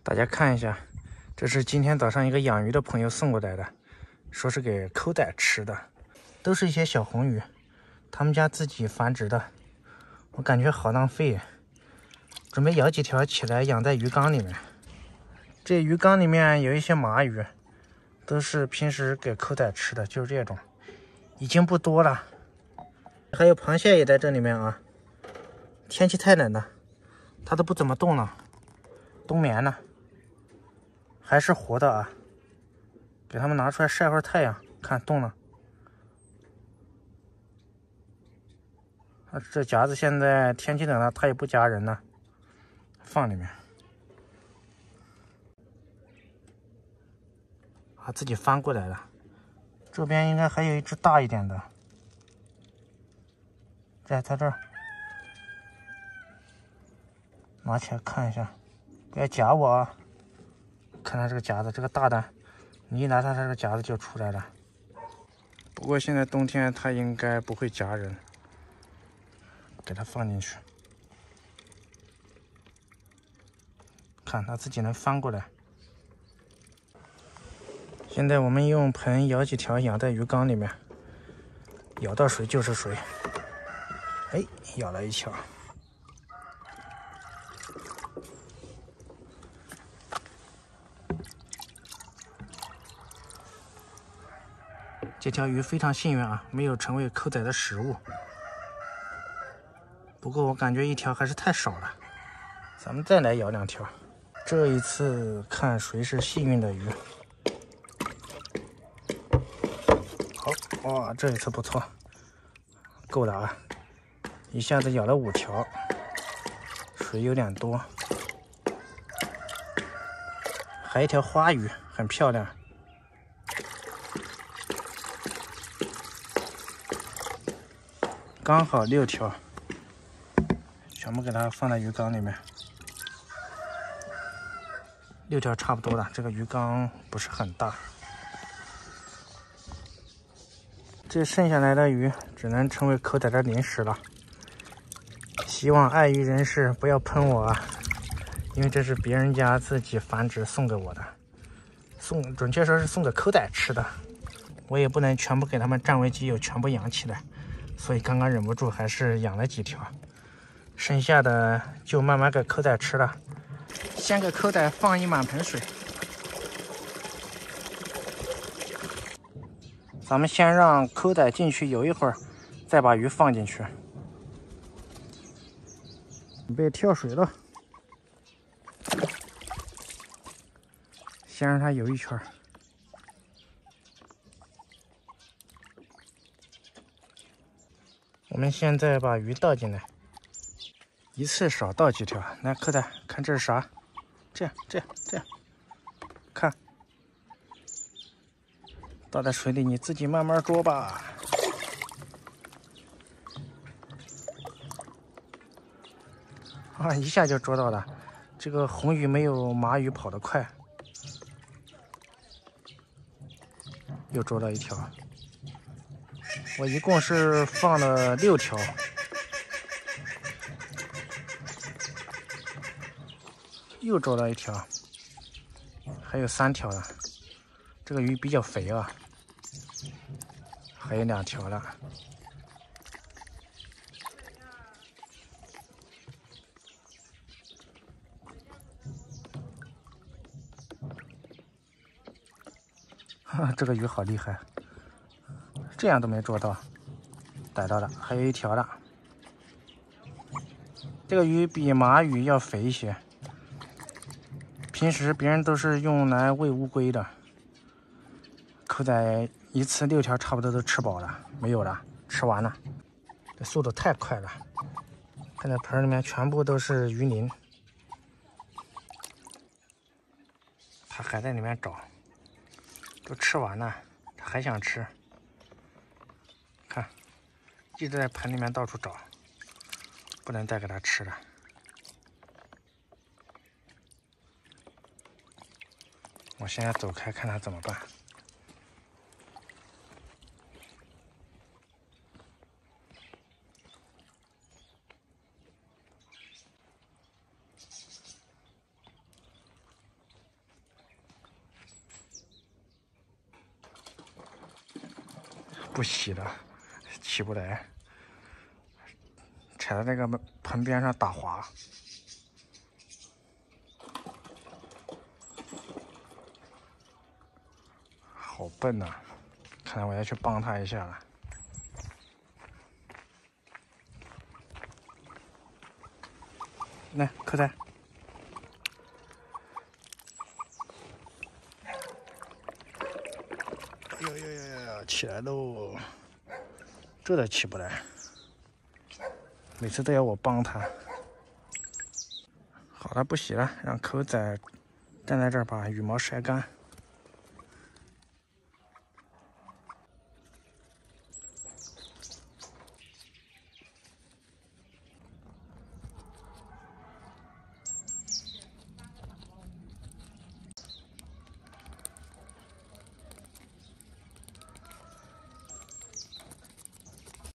大家看一下，这是今天早上一个养鱼的朋友送过来的，说是给蚵仔吃的，都是一些小红鱼，他们家自己繁殖的，我感觉好浪费，准备舀几条起来养在鱼缸里面。这鱼缸里面有一些麻鱼，都是平时给蚵仔吃的，就是这种，已经不多了。还有螃蟹也在这里面啊，天气太冷了，它都不怎么动了，冬眠了。还是活的啊，给它们拿出来晒会儿太阳，看动了。这夹子现在天气冷了，它也不夹人了，放里面。啊，自己翻过来了。这边应该还有一只大一点的，在这儿，拿起来看一下，不要夹我啊！看它这个夹子，这个大的，你一拿它，这个夹子就出来了。不过现在冬天它应该不会夹人，给它放进去，看它自己能翻过来。现在我们用盆舀几条养在鱼缸里面，舀到水就是水。哎，舀了一条。这条鱼非常幸运啊，没有成为蚵仔的食物。不过我感觉一条还是太少了，咱们再来舀2条。这一次看谁是幸运的鱼。好，哇，这一次不错，够了啊！一下子舀了5条，水有点多。还有一条花鱼，很漂亮。刚好6条，全部给它放在鱼缸里面。6条差不多了，这个鱼缸不是很大。这剩下来的鱼只能成为蚵仔的零食了。希望爱鱼人士不要喷我啊，因为这是别人家自己繁殖送给我的，准确说是送给蚵仔吃的。我也不能全部给他们占为己有，全部养起来。所以刚刚忍不住还是养了几条，剩下的就慢慢给蚵仔吃了。先给蚵仔放一满盆水，咱们先让蚵仔进去游一会儿，再把鱼放进去。准备跳水了，先让它游一圈。我们现在把鱼倒进来，一次少倒几条。来，蚵仔，看这是啥？这样，看，倒在水里，你自己慢慢捉吧。啊，一下就捉到了。这个红鱼没有麻鱼跑得快。又捉到1条。我一共是放了6条。又捉到1条，还有3条了。这个鱼比较肥啊，还有2条了。这个鱼好厉害，这样都没捉到，逮到了，还有1条了。这个鱼比麻鱼要肥一些，平时别人都是用来喂乌龟的。蚵仔一次6条差不多都吃饱了，没有了，吃完了。这速度太快了，看这盆里面全部都是鱼鳞，它还在里面找。都吃完了，它还想吃，看，一直在盆里面到处找，不能再给它吃了。我现在走开，看它怎么办。 不洗的，起不来，踩在这个盆边上打滑。好笨呐、看来我要去帮他一下了。来，口袋。哟，起来喽！这都起不来，每次都要我帮他。好了，不洗了，让口仔站在这儿把羽毛晒干。